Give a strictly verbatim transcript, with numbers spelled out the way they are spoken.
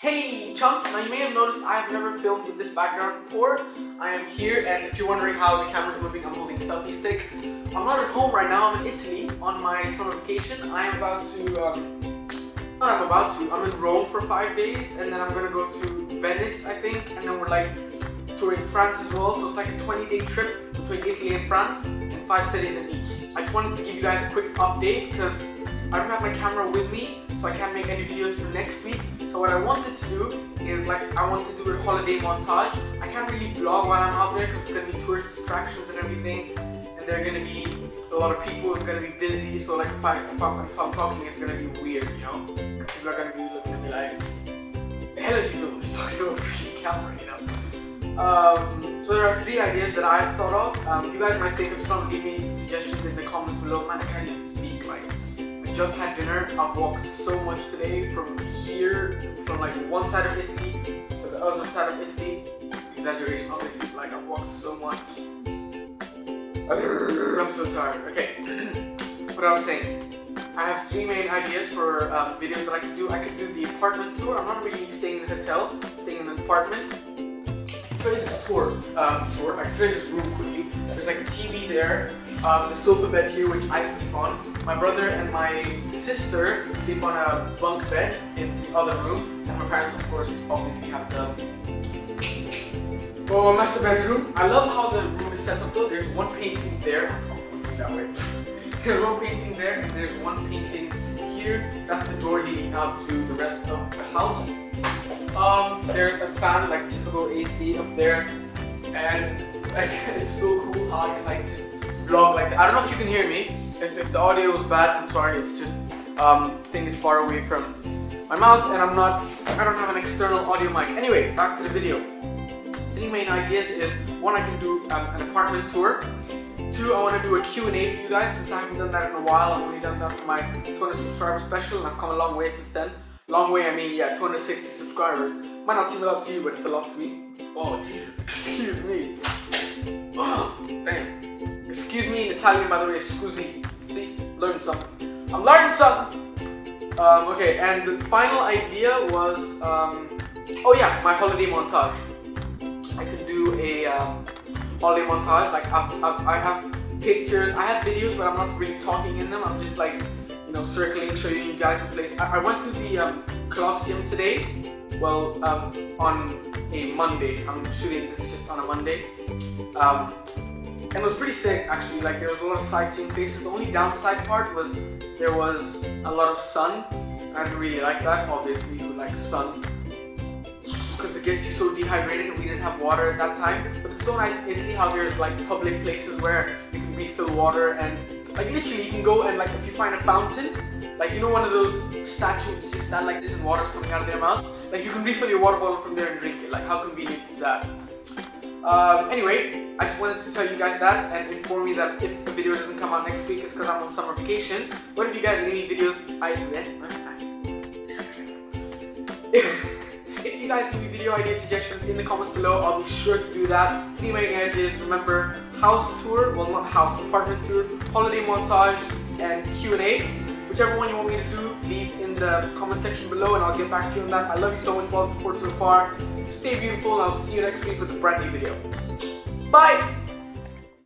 Hey chumps, now you may have noticed I have never filmed with this background before. I am here, and if you're wondering how the camera's moving, I'm holding a selfie stick. I'm not at home right now, I'm in Italy on my summer vacation. I am about to, um, not I'm about to, I'm in Rome for five days, and then I'm gonna go to Venice, I think, and then we're like touring France as well, so it's like a twenty day trip between Italy and France, and five cities in each. I just wanted to give you guys a quick update, because I don't have my camera with me, so I can't make any videos for next week. So what I wanted to do is, like, I want to do a holiday montage. I can't really vlog while I'm out there because it's going to be tourist attractions and everything, and there are going to be a lot of people, it's going to be busy, so like if, I, if, I'm, if I'm talking it's going to be weird, you know? People are going to be looking at me like, the hell is he doing? He's talking about a freaking camera, you know? Um, so there are three ideas that I've thought of. Um, you guys might think of some, give me suggestions in the comments below. Man, I can't even speak, like, I just had dinner. I've walked so much today from here, from like one side of Italy to the other side of Italy. Exaggeration, obviously, like I've walked so much. I'm so tired. Okay, what I was saying, I have three main ideas for um, videos that I could do. I could do the apartment tour. I'm not really staying in a hotel, staying in an apartment. Show you this tour. Um, tour. I can show you this room quickly. There's like a T V there, um, the sofa bed here, which I sleep on. My brother and my sister sleep on a bunk bed in the other room, and my parents, of course, obviously have the oh, master bedroom. I love how the room is set up though. There's one painting there. Oh, that way. There's one painting there, and there's one painting here. That's the door leading out to the rest of the house. Um, there's a fan, like typical A C up there, and like it's so cool how I can like just vlog like that. I don't know if you can hear me. If, if the audio was bad, I'm sorry. It's just um, thing is far away from my mouth, and I'm not. I don't have an external audio mic. Anyway, back to the video. Three main ideas is one, I can do um, an apartment tour. Two, I want to do a Q and A for you guys since I haven't done that in a while. I've only done that for my two hundred subscriber special, and I've come a long way since then. Long way, I mean, yeah, two hundred sixty subscribers. Might not seem a lot to you, but it's a lot to me. Oh, Jesus, excuse me. Oh, damn. Excuse me in Italian, by the way, scusi. See, learn something. I'm learning something. Um, okay, and the final idea was, um, oh yeah, my holiday montage. I can do a um, holiday montage. Like, I've, I've, I have pictures, I have videos, but I'm not really talking in them. I'm just like, you know, circling, showing you guys the place. I, I went to the um, Colosseum today. Well, um, on a Monday. I'm shooting this just on a Monday. Um, and it was pretty sick, actually. Like, there was a lot of sightseeing places. The only downside part was there was a lot of sun. I didn't really like that, obviously, with like sun, because it gets you so dehydrated, and we didn't have water at that time. But it's so nice in Italy how there's like public places where you can refill water, and like literally you can go and like if you find a fountain, like you know one of those statues that just stand like this and water's coming out of their mouth, like you can refill your water bottle from there and drink it. Like, how convenient is that? Um, anyway, I just wanted to tell you guys that and inform you that if the video doesn't come out next week, it's because I'm on summer vacation. But if you guys need any videos, I if you guys give me video idea suggestions in the comments below, I'll be sure to do that. Three main ideas, remember, house tour, well not house, apartment tour, holiday montage, and Q and A. Whichever one you want me to do, leave in the comment section below and I'll get back to you on that. I love you so much for all the support so far. Stay beautiful, and I'll see you next week with a brand new video. Bye!